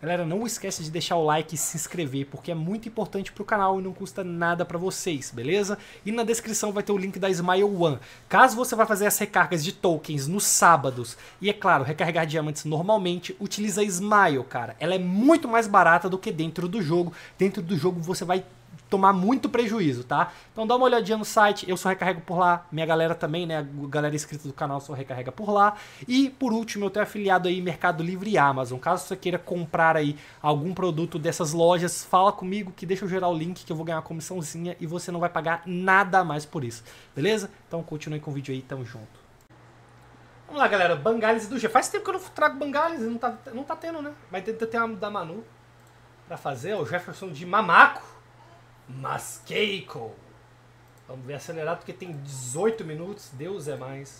Galera, não esquece de deixar o like e se inscrever, porque é muito importante pro canal e não custa nada pra vocês, beleza? E na descrição vai ter o link da Smile One. Caso você vá fazer as recargas de tokens nos sábados, e é claro, recarregar diamantes normalmente, utiliza a Smile, cara. Ela é muito mais barata do que dentro do jogo. Dentro do jogo você vai tomar muito prejuízo, tá? Então dá uma olhadinha no site, eu só recarrego por lá, minha galera também, né, a galera inscrita do canal só recarrega por lá. E por último, eu tenho afiliado aí Mercado Livre e Amazon. Caso você queira comprar aí algum produto dessas lojas, fala comigo que deixa eu gerar o link que eu vou ganhar uma comissãozinha e você não vai pagar nada a mais por isso, beleza? Então continue com o vídeo aí, tamo junto. Vamos lá, galera, Bangalis do G. Faz tempo que eu não trago Bangalis, não tá tendo, né? Vai ter uma da Manu pra fazer, o Jefferson de Mamaco. Maskeiko. Vamos ver acelerado porque tem 18 minutos. Deus é mais.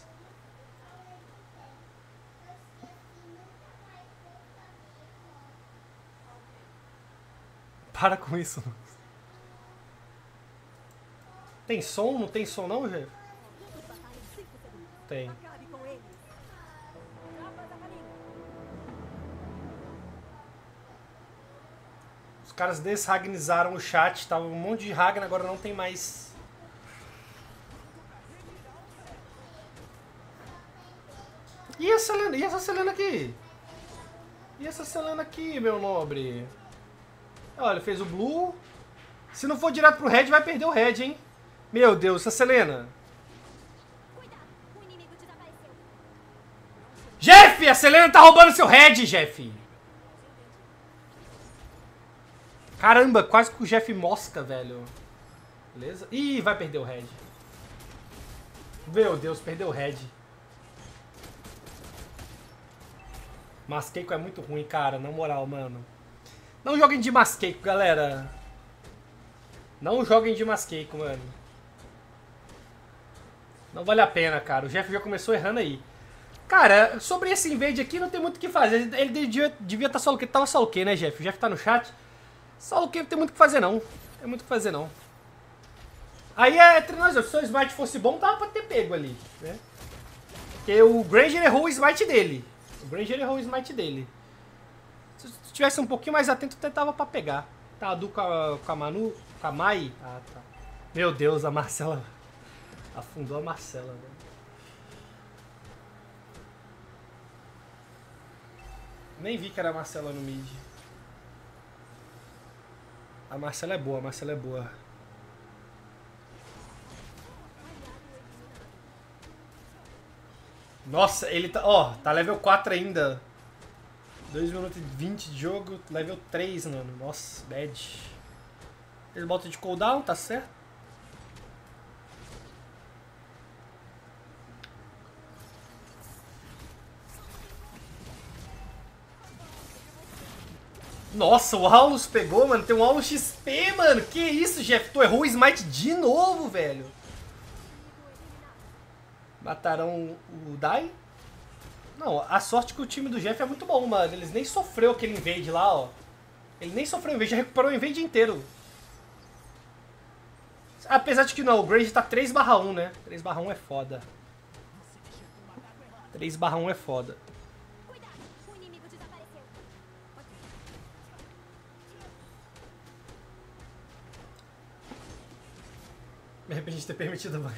Para com isso. Tem som? Não tem som não, Jeff? Tem. Os caras desragnizaram o chat, tava um monte de Ragnar, agora não tem mais. E essa Selena? E essa Selena aqui? E essa Selena aqui, meu nobre? Olha, fez o Blue. Se não for direto pro Red, vai perder o Red, hein? Meu Deus, essa Selena. Jeff, a Selena tá roubando seu Red, Jeff. Caramba, quase que o Jeff mosca, velho. Beleza? Ih, vai perder o Red. Meu Deus, perdeu o Red. Maskeiko é muito ruim, cara. Na moral, mano. Não joguem de Maskeiko, galera. Não joguem de Maskeiko, mano. Não vale a pena, cara. O Jeff já começou errando aí. Cara, sobre esse invade aqui não tem muito o que fazer. Ele devia estar solo Q. Tava solo Q, né, Jeff? O Jeff tá no chat. Solo Q não tem muito o que fazer, não. Tem muito o que fazer, não. Aí, entre nós, se o smite fosse bom, tava pra ter pego ali, né? Porque o Granger errou o smite dele. O Granger errou o smite dele. Se tivesse um pouquinho mais atento, tentava pra pegar. Tá, a Du com a Manu, com a Mai. Ah, tá. Meu Deus, a Marcela. Afundou a Marcela, velho. Nem vi que era a Marcela no mid. A Marcela é boa, a Marcela é boa. Nossa, ele tá... Ó, tá level 4 ainda. 2 minutos e 20 de jogo, level 3, mano. Nossa, bad. Ele bota de cooldown, tá certo? Nossa, o Aulus pegou, mano. Tem um Aulus XP, mano. Que isso, Jeff? Tu errou o smite de novo, velho. Mataram o Dai? Não, a sorte que o time do Jeff é muito bom, mano. Eles nem sofreu aquele invade lá, ó. Ele nem sofreu o invade, já recuperou o invade inteiro. Apesar de que não, o Grage tá 3/1, né? 3/1 é foda. 3/1 é foda. Me arrependi de ter permitido a vaga.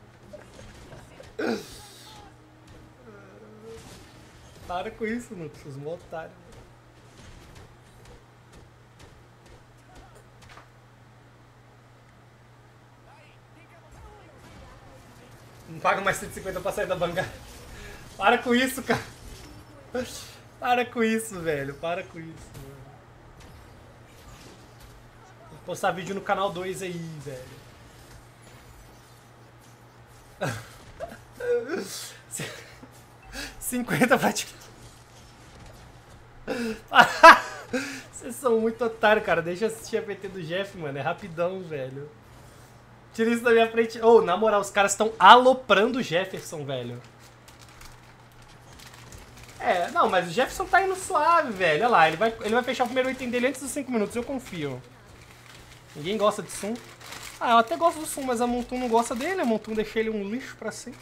Para com isso, Nux, os otários. Não paga mais 150 pra sair da bancada. Para com isso, cara. Para com isso, velho. Para com isso, mano. Vou postar vídeo no canal 2 aí, velho. 50 pra ti. Vocês são muito otários, cara. Deixa eu assistir a PT do Jeff, mano. É rapidão, velho. Tira isso da minha frente. Ô, na moral, os caras estão aloprando o Jefferson, velho. É, não, mas o Jefferson tá indo suave, velho. Olha lá, ele vai fechar o primeiro item dele antes dos 5 minutos, eu confio. Ninguém gosta de Sun. Ah, eu até gosto do Sun, mas a Montun não gosta dele. A Montun deixa ele um lixo pra sempre.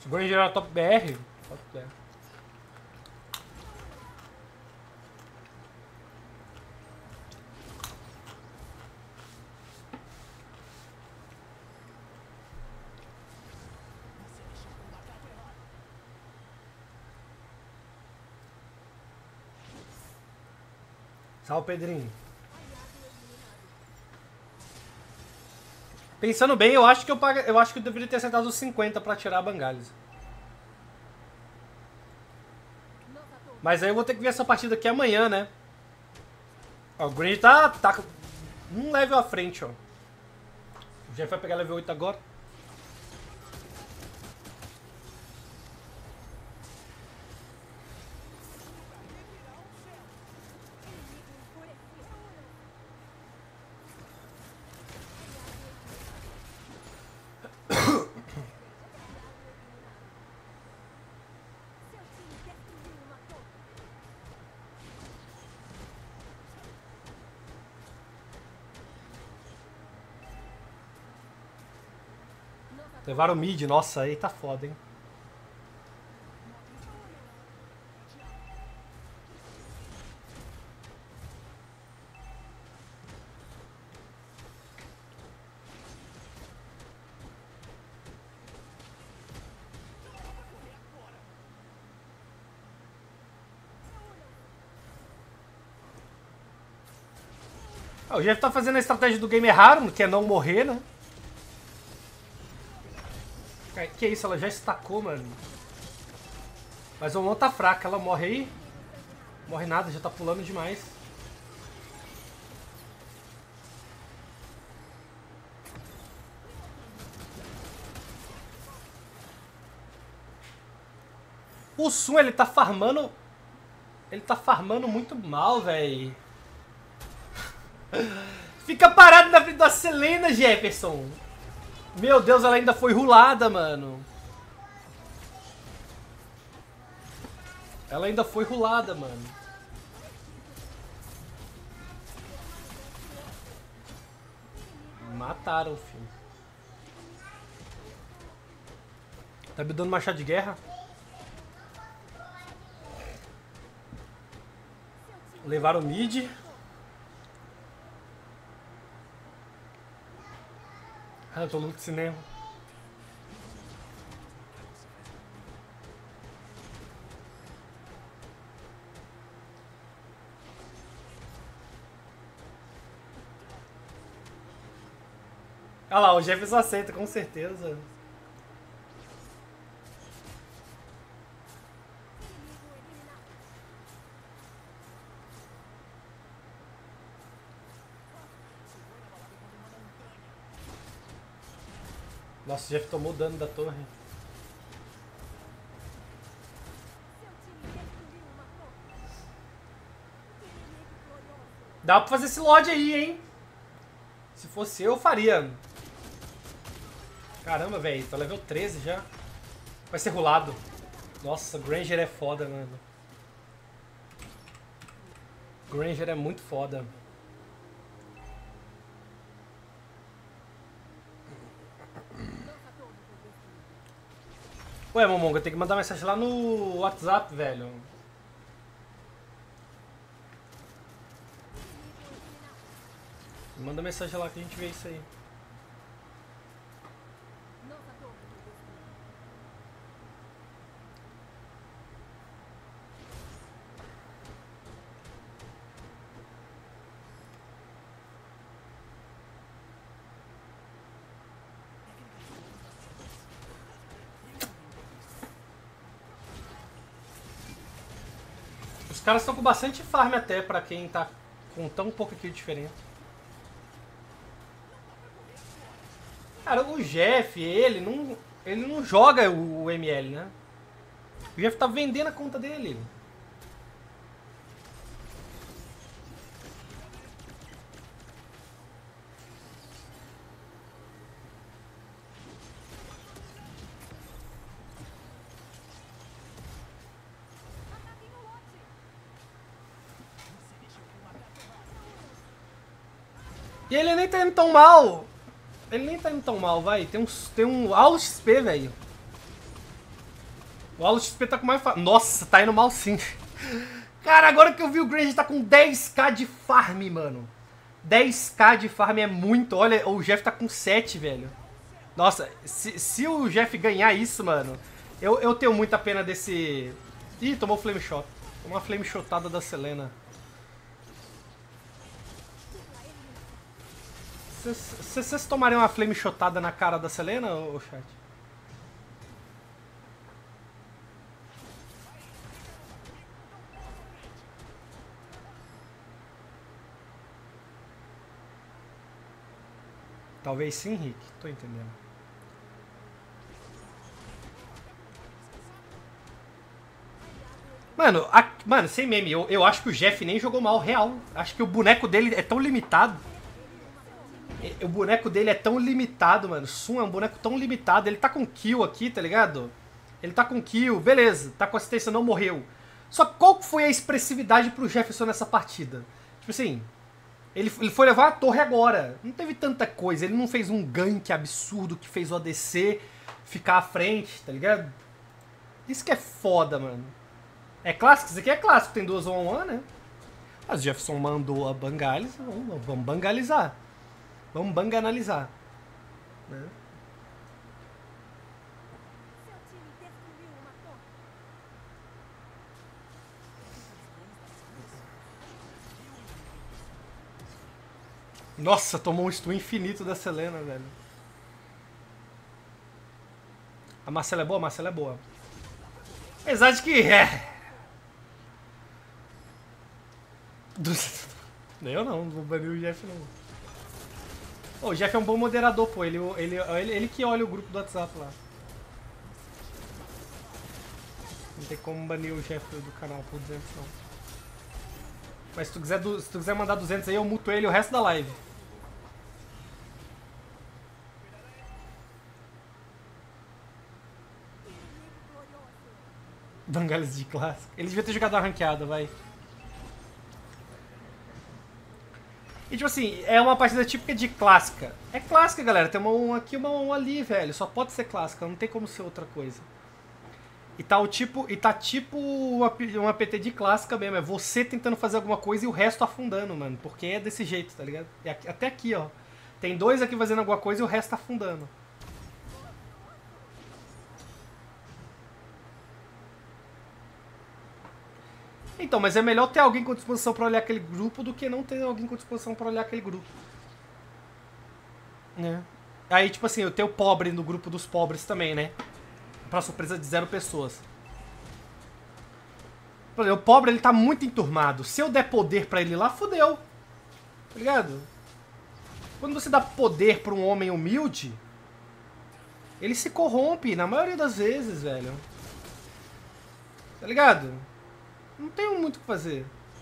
Granger era top BR? Top BR. Salve, Pedrinho. Pensando bem, eu acho que eu deveria ter acertado os 50 pra tirar a Bangalis. Mas aí eu vou ter que ver essa partida aqui amanhã, né? Ó, o Granger tá um level à frente, ó. O Jeff vai pegar level 8 agora. Levaram o mid, nossa, aí tá foda, hein? O Jeff tá fazendo a estratégia do game errado, que é não morrer, né? Que isso, ela já estacou, mano. Mas o Mon tá fraca, ela morre aí. Morre nada, já tá pulando demais. O Sun, ele tá farmando... Ele tá farmando muito mal, velho. Fica parado na frente da Selena, Jefferson. Meu Deus, ela ainda foi rulada, mano. Ela ainda foi rulada, mano. Mataram, filho. Tá me dando machado de guerra? Levaram o mid. Ah, eu tô louco de cinema. Olha lá, o Jefferson aceita, com certeza. Nossa, o Jeff tomou dano da torre. Dá pra fazer esse Lorde aí, hein? Se fosse eu faria. Caramba, velho. Tá level 13 já. Vai ser rolado. Nossa, Granger é foda, mano. Granger é muito foda. Ué, Momonga, tem que mandar mensagem lá no WhatsApp, velho. Manda mensagem lá que a gente vê isso aí. Os caras estão com bastante farm até, pra quem tá com tão pouco aqui de diferença. Cara, o Jeff, ele não joga o ML, né? O Jeff tá vendendo a conta dele. E ele nem tá indo tão mal. Ele nem tá indo tão mal, vai. Tem um alto XP, velho. O Aula XP tá com mais... Nossa, tá indo mal sim. Cara, agora que eu vi o Granger tá com 10k de farm, mano. 10k de farm é muito. Olha, o Jeff tá com 7, velho. Nossa, se o Jeff ganhar isso, mano, eu tenho muita pena desse... Ih, tomou Flame Shot. Tomou uma Flame Shotada da Selena. Vocês tomariam uma Flame Shotada na cara da Selena, ô chat? Talvez sim, Rick. Tô entendendo. Mano, sem meme, eu acho que o Jeff nem jogou mal, real. Acho que o boneco dele é tão limitado. O boneco dele é tão limitado, mano. Sun é um boneco tão limitado. Ele tá com kill aqui, tá ligado? Ele tá com kill, beleza. Tá com assistência, não morreu. Só que qual foi a expressividade pro Jefferson nessa partida? Tipo assim... Ele foi levar a torre agora. Não teve tanta coisa. Ele não fez um gank absurdo que fez o ADC ficar à frente, tá ligado? Isso que é foda, mano. É clássico? Isso aqui é clássico. Tem 2 1-1, né? Mas o Jefferson mandou a Bangalis. Vamos bangalizar. Vamos banganalizar. Né? Nossa, tomou um stun infinito da Selena, velho. A Marcela é boa? A Marcela é boa. Apesar de que... Eu não vou banir o Jeff, não. Oh, o Jeff é um bom moderador, pô. Ele que olha o grupo do WhatsApp lá. Não tem como banir o Jeff do canal por 200, não. Mas se tu quiser mandar 200 aí, eu muto ele o resto da live. Bangalis de clássico. Ele devia ter jogado a ranqueada, vai. E tipo assim, é uma partida típica de clássica. É clássica, galera. Tem uma 1 aqui, uma 1 ali, velho. Só pode ser clássica, não tem como ser outra coisa. E tá tipo uma PT de clássica mesmo. É você tentando fazer alguma coisa e o resto afundando, mano. Porque é desse jeito, tá ligado? E até aqui, ó. Tem 2 aqui fazendo alguma coisa e o resto afundando. Então, mas é melhor ter alguém com disposição pra olhar aquele grupo do que não ter alguém com disposição pra olhar aquele grupo. Né? Aí, tipo assim, eu tenho o pobre no grupo dos pobres também, né? Pra surpresa de 0 pessoas. Por exemplo, o pobre, ele tá muito enturmado. Se eu der poder pra ele lá, fodeu. Tá ligado? Quando você dá poder pra um homem humilde, ele se corrompe, na maioria das vezes, velho. Tá ligado? Não tem muito o que fazer.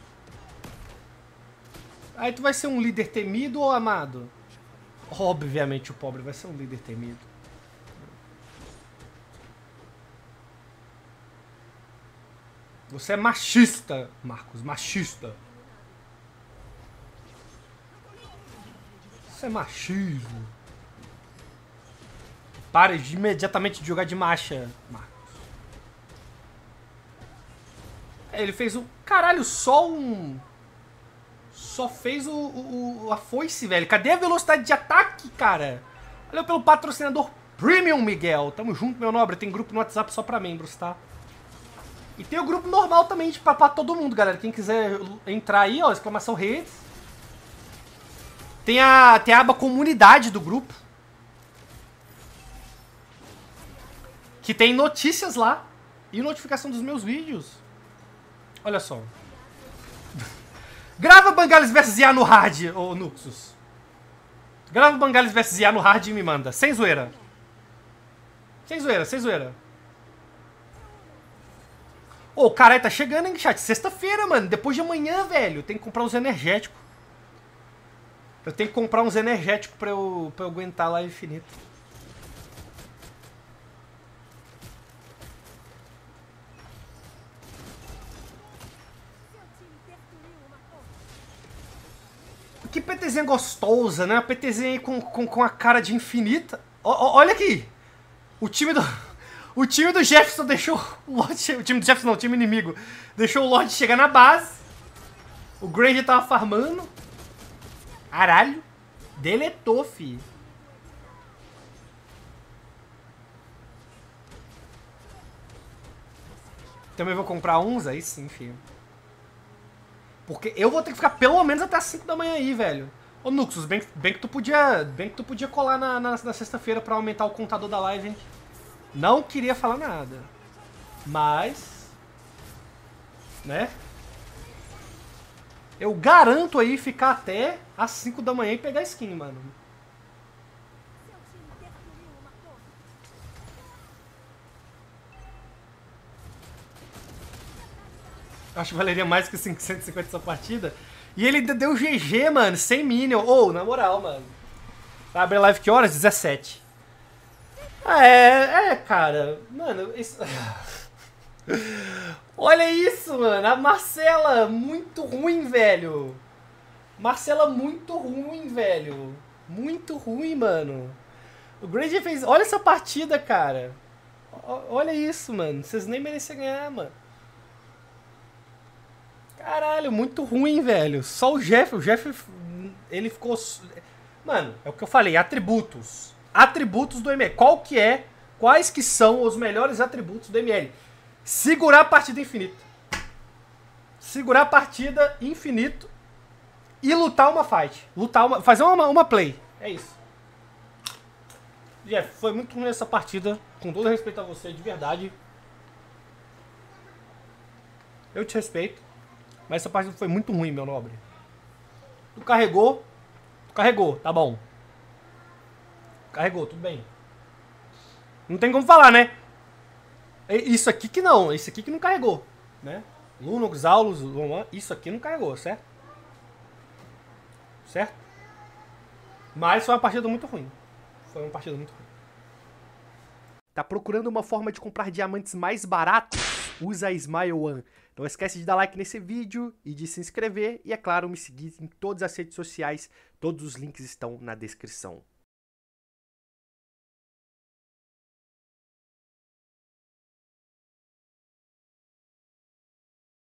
Aí tu vai ser um líder temido ou amado? Obviamente o pobre vai ser um líder temido. Você é machista, Marcos. Machista. Isso é machismo. Pare imediatamente de jogar de marcha, Marcos. Ele fez um... Caralho, só um... Só fez a foice, velho. Cadê a velocidade de ataque, cara? Valeu pelo patrocinador Premium, Miguel. Tamo junto, meu nobre. Tem grupo no WhatsApp só pra membros, tá? E tem o grupo normal também, pra todo mundo, galera. Quem quiser entrar aí, ó, exclamação redes. Tem a aba comunidade do grupo. Que tem notícias lá. E notificação dos meus vídeos. Olha só. Grava Bangalis vs IA no hard, ô Nuxus. Grava Bangalis vs IA no hard e me manda. Sem zoeira. Sem zoeira, sem zoeira. Ô, caralho, tá chegando, hein, chat? Sexta-feira, mano. Depois de amanhã, velho. Tem que comprar uns energéticos. Eu tenho que comprar uns energéticos pra eu aguentar lá infinito. Que PTzinha gostosa, né? A PTzinha aí com a cara de infinita. Olha aqui. O time do... O time do Jefferson deixou o Lorde... O time do Jefferson não, o time inimigo. Deixou o Lorde chegar na base. O Granger tava farmando. Caralho. Deletou, fi. Também vou comprar uns, aí sim, filho. Porque eu vou ter que ficar pelo menos até as 5 da manhã aí, velho. Ô, Nuxus, bem que tu podia colar na sexta-feira pra aumentar o contador da live, hein? Não queria falar nada. Mas... né? Eu garanto aí ficar até as 5 da manhã e pegar skin, mano. Acho que valeria mais que 550 essa partida. E ele deu GG, mano, sem minion. Ô, na moral, mano. Vai abrir live que horas? 17. Cara. Mano, isso... Olha isso, mano. A Marcela, muito ruim, velho. Marcela, muito ruim, velho. Muito ruim, mano. O Granger fez... Olha essa partida, cara. Olha isso, mano. Vocês nem merecem ganhar, mano. Caralho, muito ruim, velho. Só o Jeff, ele ficou... Mano, é o que eu falei, atributos. Atributos do ML. Quais que são os melhores atributos do ML? Segurar a partida infinito. Segurar a partida infinito e lutar uma fight. Fazer uma play. É isso. Jeff, foi muito ruim essa partida. Com todo respeito a você, de verdade. Eu te respeito. Mas essa partida foi muito ruim, meu nobre. Tu carregou. Tá bom. Carregou, tudo bem. Não tem como falar, né? Isso aqui que não. Isso aqui que não carregou, né? Lunox, Aulus, isso aqui não carregou, certo? Certo? Mas foi uma partida muito ruim. Tá procurando uma forma de comprar diamantes mais baratos? Usa a Smile One. Não esquece de dar like nesse vídeo e de se inscrever. E, é claro, me seguir em todas as redes sociais. Todos os links estão na descrição.